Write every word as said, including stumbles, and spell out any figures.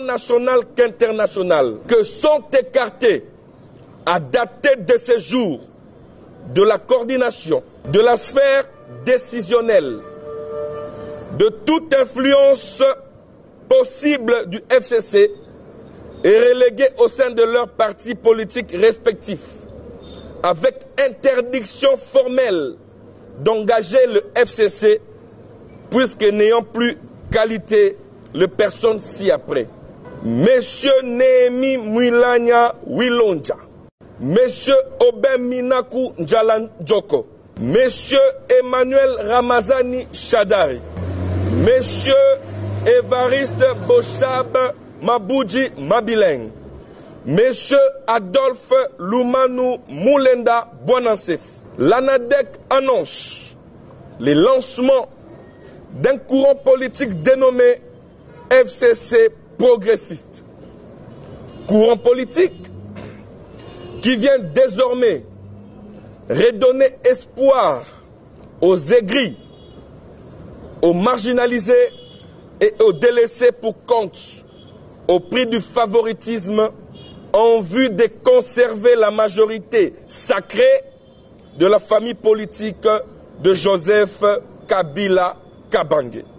national qu'international, que sont écartés à dater de ce jour de la coordination, de la sphère décisionnelle, de toute influence possible du F C C et relégués au sein de leurs partis politiques respectifs, avec interdiction formelle d'engager le F C C, puisque n'ayant plus qualité, les personnes ci-après. Monsieur Néhémie Mwilanya Wilonja, Monsieur Obem Minaku Njalan Djoko, Monsieur Emmanuel Ramazani Shadari, Monsieur Évariste Boshab Mabouji Mabileng, Monsieur Adolphe Lumanu Moulenda Bonansef. L'ANADEC annonce le lancement d'un courant politique dénommé F C C progressiste. Courant politique qui vient désormais redonner espoir aux aigris, aux marginalisés et aux délaissés pour compte, au prix du favoritisme, en vue de conserver la majorité sacrée de la famille politique de Joseph Kabila Kabange.